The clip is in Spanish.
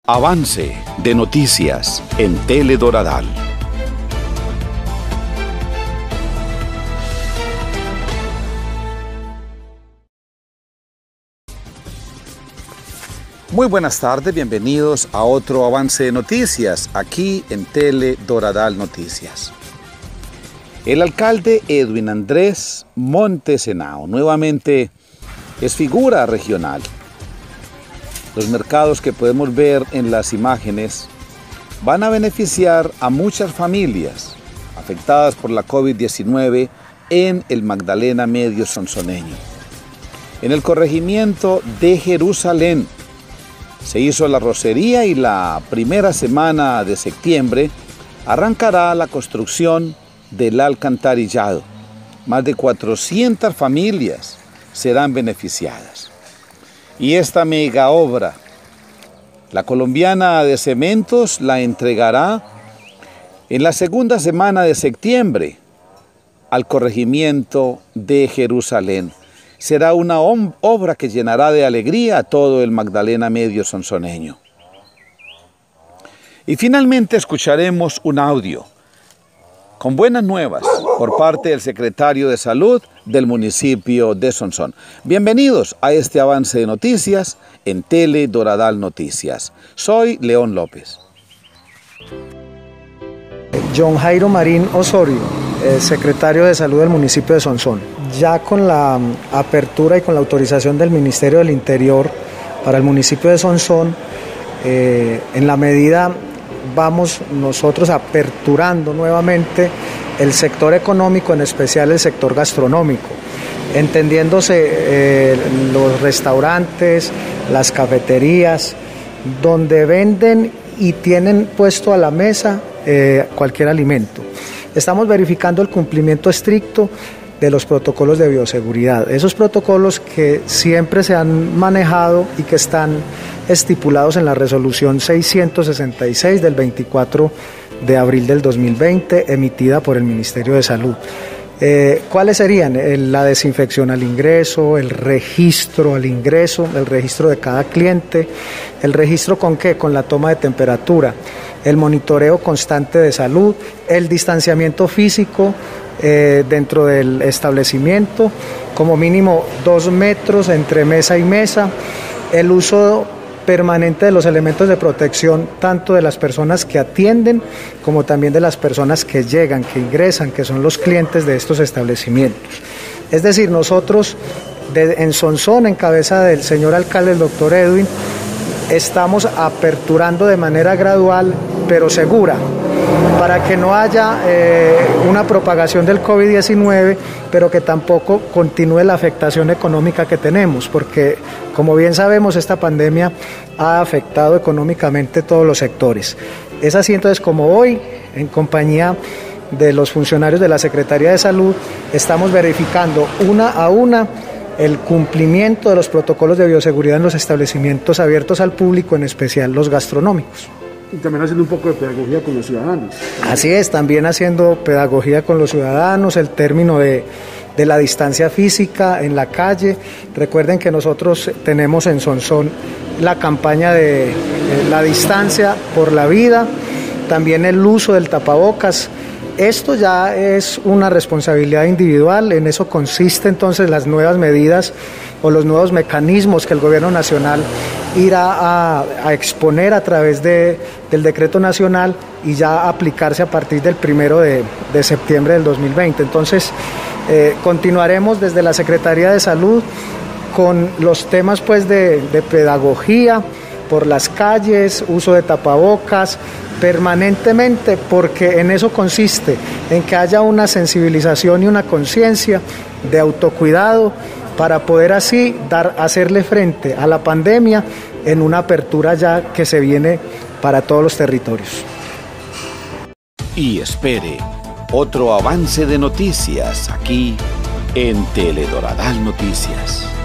Avance de noticias en Teledoradal. Muy buenas tardes, bienvenidos a otro avance de noticias aquí en Teledoradal Noticias. El alcalde Edwin Andrés Montes Henao nuevamente es figura regional. Los mercados que podemos ver en las imágenes van a beneficiar a muchas familias afectadas por la COVID-19 en el Magdalena Medio Sonsoneño. En el corregimiento de Jerusalén se hizo la rocería y la primera semana de septiembre arrancará la construcción del alcantarillado. Más de 400 familias serán beneficiadas. Y esta mega obra, la Colombiana de Cementos la entregará en la segunda semana de septiembre al corregimiento de Jerusalén. Será una obra que llenará de alegría a todo el Magdalena Medio Sonsoneño. Y finalmente escucharemos un audio con buenas nuevas por parte del secretario de Salud del municipio de Sonsón. Bienvenidos a este avance de noticias en Teledoradal Noticias. Soy León López. John Jairo Marín Osorio, secretario de Salud del municipio de Sonsón. Ya con la apertura y con la autorización del Ministerio del Interior para el municipio de Sonsón, en la medida vamos nosotros aperturando nuevamente el sector económico, en especial el sector gastronómico, entendiéndose los restaurantes, las cafeterías, donde venden y tienen puesto a la mesa cualquier alimento. Estamos verificando el cumplimiento estricto de los protocolos de bioseguridad, esos protocolos que siempre se han manejado y que están estipulados en la resolución 666 del 24 de abril del 2020, emitida por el Ministerio de Salud. ¿Cuáles serían? La desinfección al ingreso, el registro al ingreso, el registro de cada cliente, el registro ¿con qué? Con la toma de temperatura, el monitoreo constante de salud, el distanciamiento físico dentro del establecimiento, como mínimo 2 metros entre mesa y mesa, el uso permanente de los elementos de protección tanto de las personas que atienden como también de las personas que llegan, que ingresan, que son los clientes de estos establecimientos. Es decir, nosotros en Sonsón, en cabeza del señor alcalde, el doctor Edwin, estamos aperturando de manera gradual pero segura, para que no haya una propagación del COVID-19, pero que tampoco continúe la afectación económica que tenemos, porque como bien sabemos esta pandemia ha afectado económicamente todos los sectores. Es así entonces como hoy, en compañía de los funcionarios de la Secretaría de Salud, estamos verificando una a una el cumplimiento de los protocolos de bioseguridad en los establecimientos abiertos al público, en especial los gastronómicos. Y también haciendo un poco de pedagogía con los ciudadanos. Así es, también haciendo pedagogía con los ciudadanos, el término de la distancia física en la calle. Recuerden que nosotros tenemos en Sonsón la campaña de la distancia por la vida, también el uso del tapabocas. Esto ya es una responsabilidad individual, en eso consiste entonces las nuevas medidas o los nuevos mecanismos que el gobierno nacional irá a exponer a través del decreto nacional y ya aplicarse a partir del 1 de septiembre del 2020. Entonces, continuaremos desde la Secretaría de Salud con los temas pues de pedagogía por las calles, uso de tapabocas, permanentemente, porque en eso consiste, en que haya una sensibilización y una conciencia de autocuidado para poder así hacerle frente a la pandemia en una apertura ya que se viene para todos los territorios. Y espere otro avance de noticias aquí en Teledoradal Noticias.